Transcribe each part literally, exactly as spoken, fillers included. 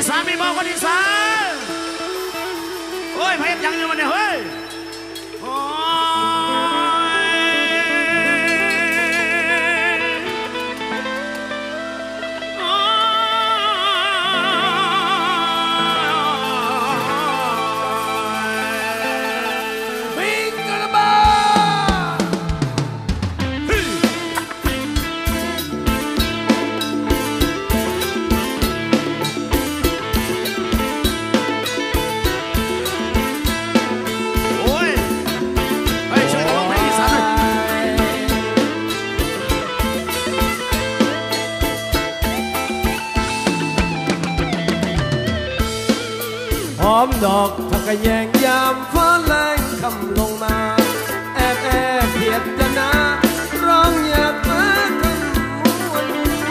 สานมีบอกคนอีสานโอ้ยพยับยังอยู่มันเนี่ยเฮ้ยโอ้ยมิงกระบาหอมดอกทักแยงยามฟ้าแรงคำลงมาแอบแอบเพียดจะนาร้องอยากมากันมวน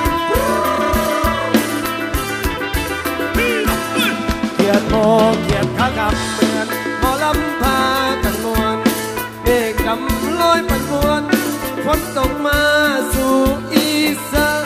เกียดโมเกียดขากำเหมือนหมอลำพากันมวนเอกกำลอยปันมวนฝนตกมาสู่อีสาน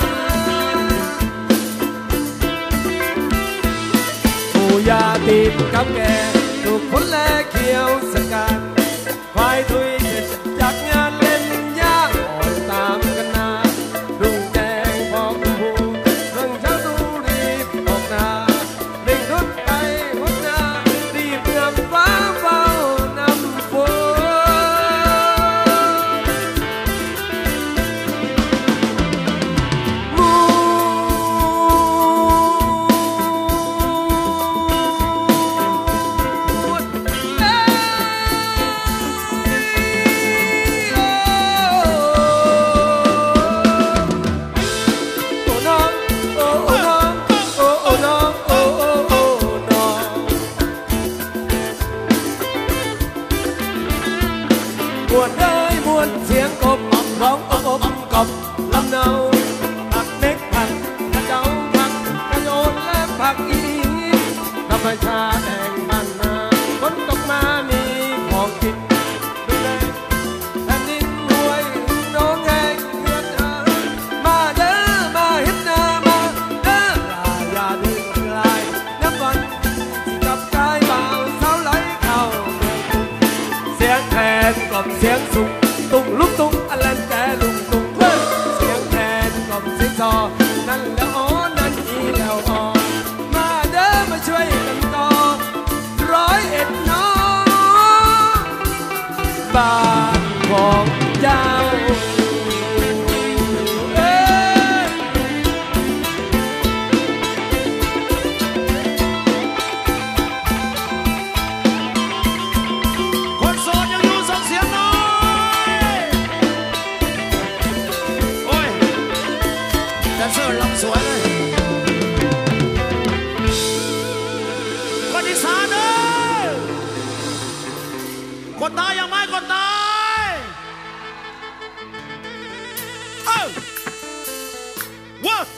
ยาตีนกับแกถูกผลแลเขียวสกัดควายทุยเสร็จจากงานเล่นย่างอ่อนตามกันนารุ่งแดงพอกพูเรื่องเช้าตูรีบออกนาเร่งรถไปรถนารีบเงือบฟ้าเฝ้านำฝนมวนเอ้ยมวนเสียงกบร้องอบอบกบลำเนาผักเม็กผักกระเจ้าผักกระโยนและผักอีธรรมชาติแห่งบ้านนาฝนตกมามีของกินดูแลแผ่นดินรวยน้องแห่งเพื่อนเธอมาเด้อมาเฮ็ดนามาเด้ออย่าดื้อลายนับวันกับกายบ่าวสาวไหลเข้าเสียงแทนกล่อมเสียงสุกตุ้งลุกตุ้งอลันแกลุงตุ้งเฮ้ยเสียงแทนกล่อมเสียงซอนั่นแล้วอ๋อนั่นอีแล้วอ๋อมาเด้อมาช่วยกันต่อร้อยเอ็ดน้องบ้านของเจ้าเสื้อลำสวยเลยคนอีสานเด้อคนตายยังไม่คนตายเอ้าว้า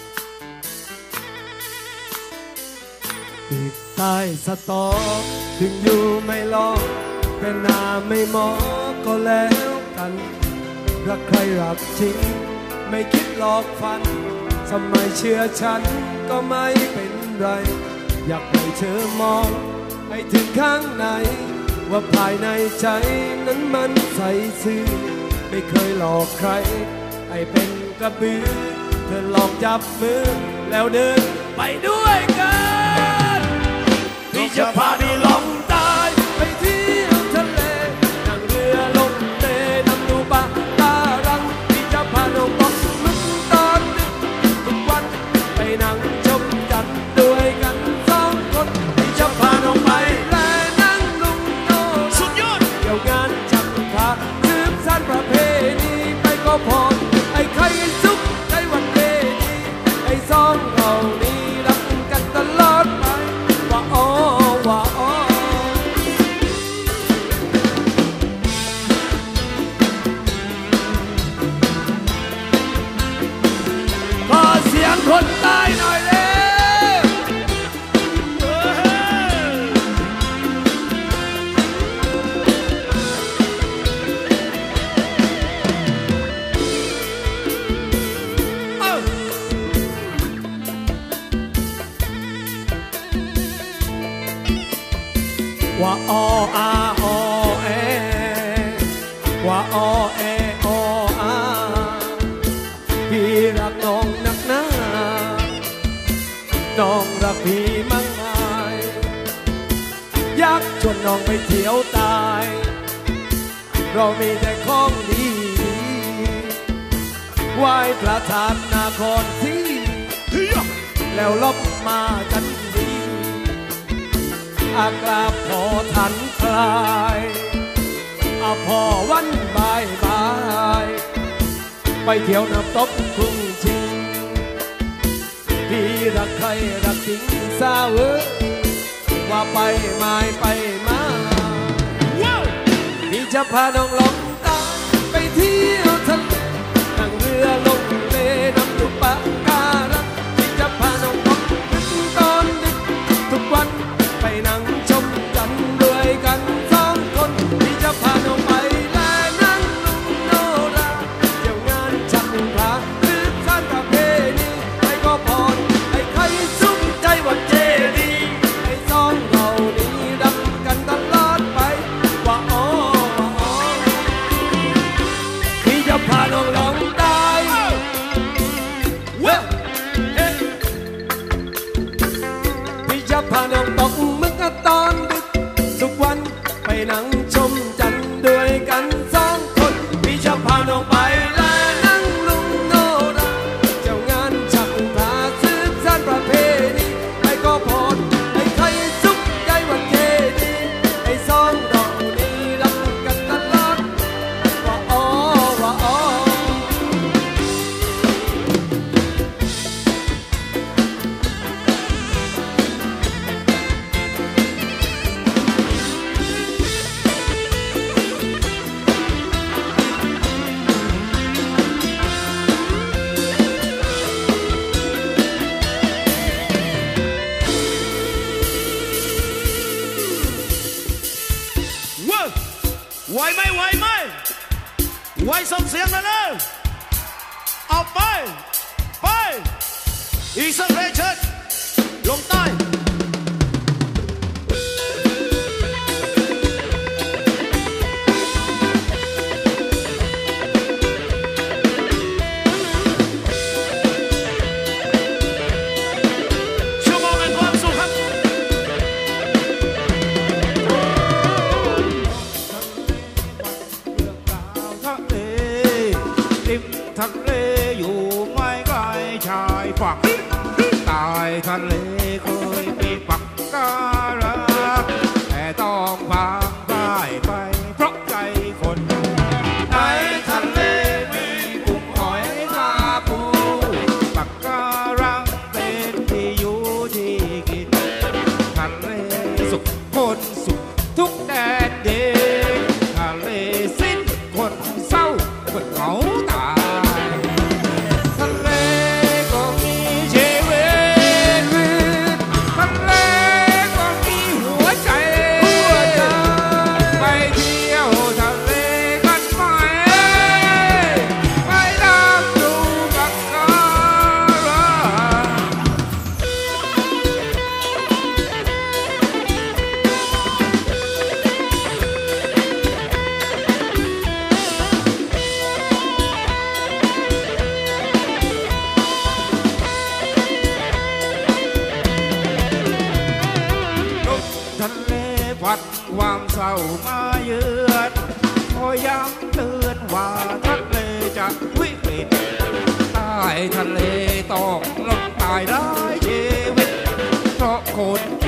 ปีกใต้สตอถึงอยู่ไม่รอเป็นหน้าไม่มอก็แล้วกันรักใครรักจริงไม่คิดหลอกฟันทำไมเชื่อฉันก็ไม่เป็นไรอยากให้เธอมองให้ถึงข้างในว่าภายในใจนั้นมันใสซื่อไม่เคยหลอกใครให้เป็นกระบือเธอลองจับมือแล้วเดินไปด้วยกันที่จะพาดีลองตายไปเที่ยวทะเลนั่งเรือลงเตะนำดูปะตารังที่จะพาน้องบอกมึงตอนทุกวันไปนั่งชมจัดด้วยกันสองคนที่จะพาน้องไปและนั่งลุงโตสุดยอดเกี่ยวงานจัดพาสืบสานประเพณีไปก็พอไอ้ใครสุขในวันเวทีไอ้สองเรานี้รักกันตลอดไปว่าอ๋อว่าอ๋อขอเสียงคนใต้หน่อยเลยอาออแอว่าออแออออาพี่รักน้องนักหนาน้องรักพี่มั่งมายอยากชวนน้องไปเที่ยวตายเรามีแต่ของดีไหว้พระธาตุนาครศรีแล้วลบมาจันดีอากราบพอทันคลายอาพอวันบายบายไปเที่ยวน้ำตกกรุงชิงพี่รักใครรักจริงสาวเอ๋ยว่าไปไม่ไปมาพี่จะพาน้องลงใต้ไปเที่ยวทะเลนั่งเรือลงเลน้ำตุปะการังพี่จะพาน้องลงดึกตอนดึกทุกวันไปนั่งชมจันทร์ด้วยกันสองคนพี่จะพาน้องไปและนั่งลุงโนราเที่ยวงานชักพระหรือสานประเพณีไปก็พรให้ใครสุขใจว่าเจดีให้สองเรานี้รักกันตลอดไปว่าอ๋อว่าอ๋อพี่จะพาน้องลงใต้เว้ยเอ๊ะพี่จะพาน้องตกมึกตอนดึกทุกวันไปนั่งชมจันทร์ด้วยกันสองคนพี่จะพาน้องไปและนั่งลุงโนราเจ้างานชักพาสืบสานประเพณีไปก็พรให้ใครสุขใจวันเทดีให้สองเรานี้รักกันตลอดว่าอ๋อว่าอ๋อเว้ยไหวไหมไหวไหมไหวส่งเสียงเลยเลยเอาไปไปอีกสักเพลงเชิญลงใต้ชั่วโมงแห่งความสุขครับทะเลริมทะเลอยู่ไม่ไกลชายฝั่งใต้ทะเลเคยมีปักการังแต่ต้องผ่านได้ไปเพราะใจคนในทะเลมีกุ้งหอยปลาปูปักการังเป็นที่อยู่ที่กินทะเลสุขคนสุขทุกแดนเดินทะเลสิ้นคนเศร้าคนเหงาตายทะเลก็มีชีวิตทะเลก็มีหัวใจไปเที่ยวทะเลกันไหมไปนั่งดูปักการัง ลมทะเลพัดความเศร้ามาเยือนคอยย้ำเตือนว่าทะเลจะวิกฤตใต้ทะเลต้องลงตายได้ชีวิตเพราะคน